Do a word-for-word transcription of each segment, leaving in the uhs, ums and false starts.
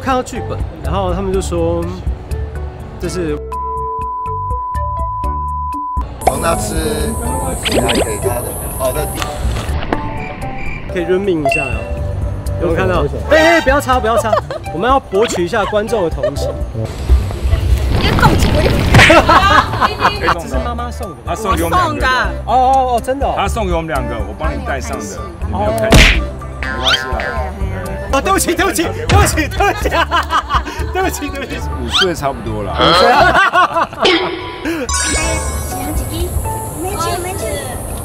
看到剧本，然后他们就说这是黄大吃其他给他的好的底， 可以 rooming 一下哦。有没有看到？哎哎，不要插，不要插，我们要博取一下观众的同情。 你要动起我！ 这是妈妈送的， 他送给我们两个。 哦哦哦，真的哦。 他送给我们两个，我帮你带上的，你没有看戏，没关系啦。 哦，对不起，对不起，对不起，对不起，对不起，对不起。 五岁差不多了。 五岁啊。 两只鸡，没钱没钱。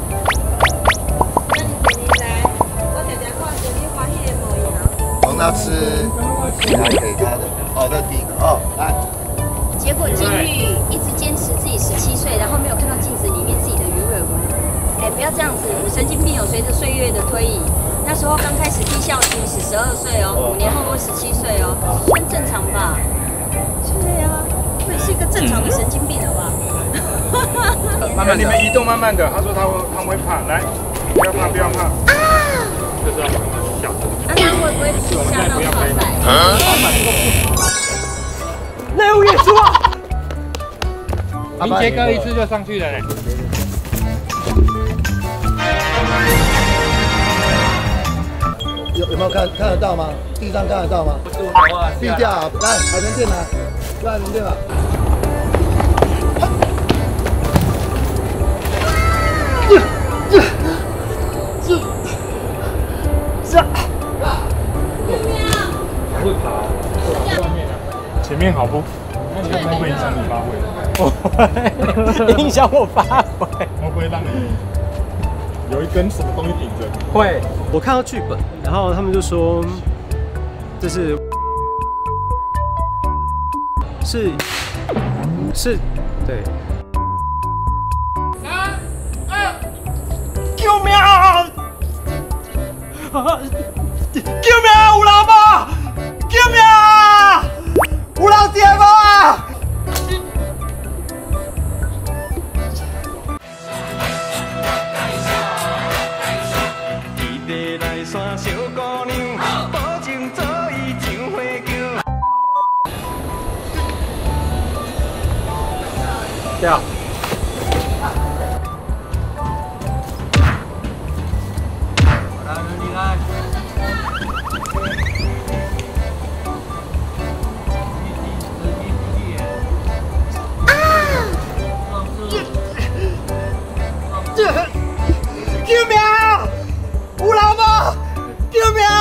黄大吃其他给他的好的底哦，来。 结果金玉一直坚持自己十七岁，然后没有看到镜子里面自己的鱼尾纹。哎，不要这样子，神经病有随着岁月的推移。那时候刚开始踢校区是十二岁哦，五年后会十七岁哦，算正常吧？对啊，我也是一个正常的神经病了吧？ 慢慢，你们移动慢慢的。他说他会，他会怕，来，不要怕，不要怕。啊！就是要小的。 那他会不会吓到超载？ 内务演出啊！ 明杰哥一次就上去了嘞。 有有没有看看得到吗？地上看得到吗？避掉，来海豚店来，来海豚店吧。这这这还会爬，外面啊。前面好不？那你会不会影响你发挥？ 不会，影响我发挥。 会不会让你有一根什么东西顶着？ 会。我看到剧本，然后他们就说这是是是，对。 三二， 救命！救命！有人无？救命！有人跌无啊！掉。救命！有人无？救命！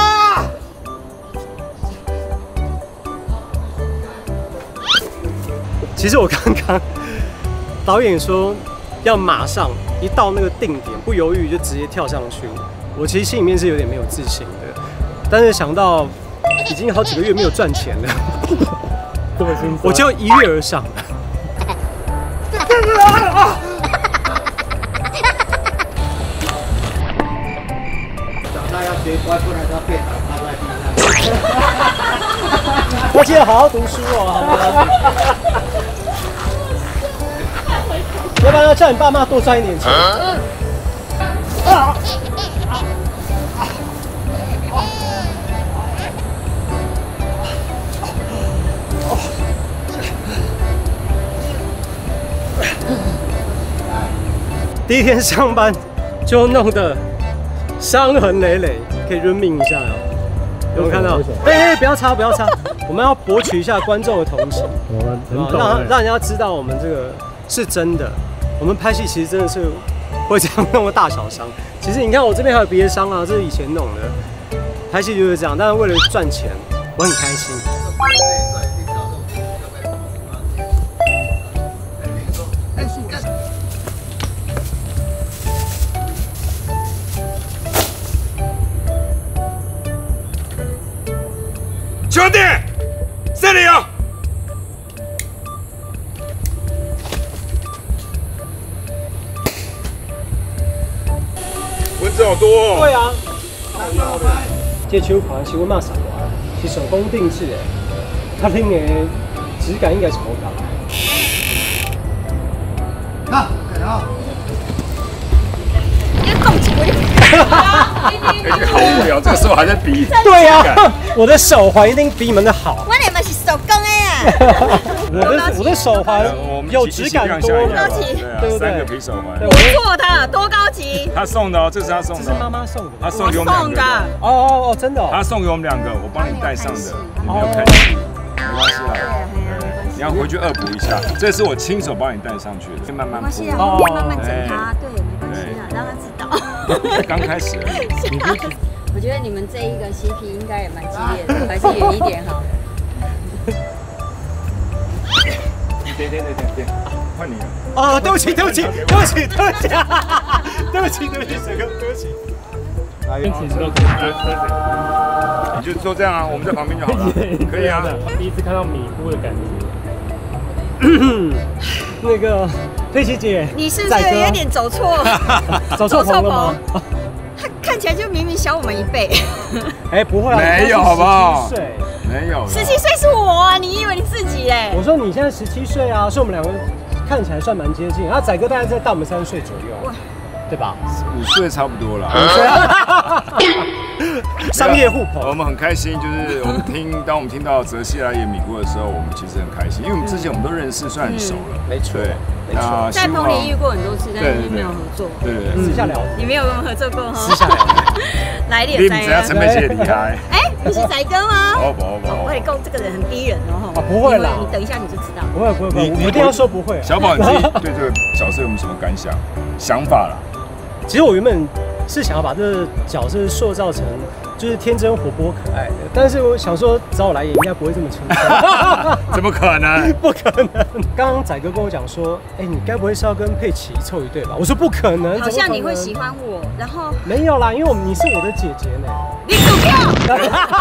其实我刚刚导演说要马上一到那个定点，不犹豫就直接跳上去。我其实心里面是有点没有自信的，但是想到已经好几个月没有赚钱了，我就一跃而上。我记得好好读书哦，要不然要叫你爸妈多赚一点钱。啊！第一天上班就弄得伤痕累累，可以 rooming 一下哦。有没有看到？哎哎，不要插，不要插，我们要博取一下观众的同情，让让人家知道我们这个是真的。我们拍戏其实真的是会这样弄个大小伤。其实你看我这边还有别的伤啊，这是以前弄的。拍戏就是这样，但是为了赚钱，我很开心。 兄弟，这里有。蚊子好多哦。 对啊。这手盘是我妈送我的，是手工定制的，它拎的质感应该是好高。 看，看啊！ 你要动起我！ 已经好无聊，这个时候还在比。 对呀、啊，我的手环一定比你们的好。 我你们是手工的呀。 我的我的手环有质感多了， 对不对？三个皮手环， 我做的多高级。 他送的哦，这是他送的。 这是妈妈送的。 他送给我们两个。 哦哦哦，真的。 他送给我们两个，我帮你带上的，你没有看戏，没关系啦。你要回去恶补一下，这是我亲手帮你带上去的，先慢慢没关系啊，后面慢慢整它，对，没关系啊，让他知道。 刚开始而已。 我觉得你们这一个 C P 应该也蛮激烈的，还是远一点好。 点点点点点，换你了。 哦，对不起，对不起，对不起，对不起，对不起，对不起，沈哥，对不起。 跟其实都可以。 你就做这样啊，我们在旁边就好了。可以啊。 第一次看到米糊的感觉。 那个佩奇姐， 你是不是有点走错？ 走错棚了吗？ 他看起来就明明小我们一倍。 哎，不会啊， 没有好不好？ 十七岁， 没有。 十七岁是我啊，你以为你自己哎？ 我说你现在十七岁啊，所以我们两个看起来算蛮接近。然后仔哥大概在大我们三岁左右，对吧？ 五岁差不多了。 商业互捧， 我们很开心，就是我们听，当我们听到泽西来演米姑的时候，我们其实很开心，因为我们之前我们都认识，算很熟了。 没错， 没错。 在棚里遇过很多次，但是没有合作。 对对对， 私下聊。 你没有跟我们合作过哈？ 私下聊。 来点你们怎样？陈佩琪厉害。 哎，你是仔哥吗？ 不不不， 我跟你讲，这个人很逼人哦。 啊，不会啦， 你等一下你就知道。 不会不会不会，我一定要说不会。 小宝，你自己对这个角色有没有什么感想、想法啦？ 其实我原本是想要把这个角色塑造成就是天真活泼可爱的，但是我想说找我来演应该不会这么轻松。 怎么可能？ 不可能！刚刚仔哥跟我讲说，哎，你该不会是要跟佩奇凑一对吧？我说不可能， 好像你会喜欢我，然后没有啦，因为我们你是我的姐姐呢。 你走掉！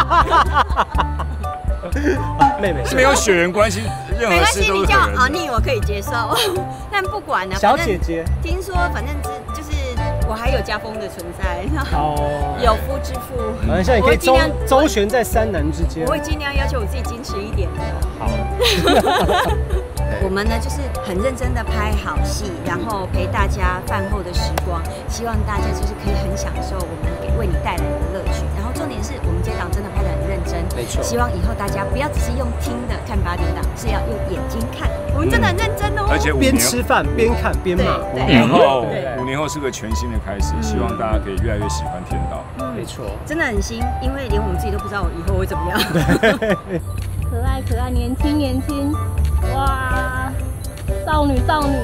妹妹是没有血缘关系，任何事都是叫阿妮，我可以接受，但不管了， 小姐姐。 听说反正就是我还有家风的存在， 哦， 有夫之妇。 反正你可以周周旋在三男之间。 我会尽量要求我自己矜持一点的。 好。 我们呢就是很认真的拍好戏，然后陪大家饭后的时光，希望大家就是可以很享受我们给为你带来的乐趣。然后重点是我们这档真的拍得很认真， 没错。 希望以后大家不要只是用听的看八点档，是要用眼睛看。我们真的很认真哦。 而且边吃饭边看边骂。 五年后，五年后是个全新的开始，希望大家可以越来越喜欢天道。 没错， 真的很新，因为连我们自己都不知道我以后会怎么样。 可爱可爱，年轻年轻，哇，少女少女。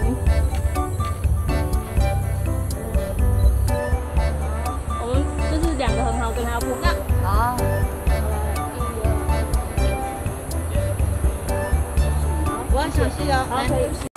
我们就是两个很好跟他互动。 好。我要小心哦。 好，可以。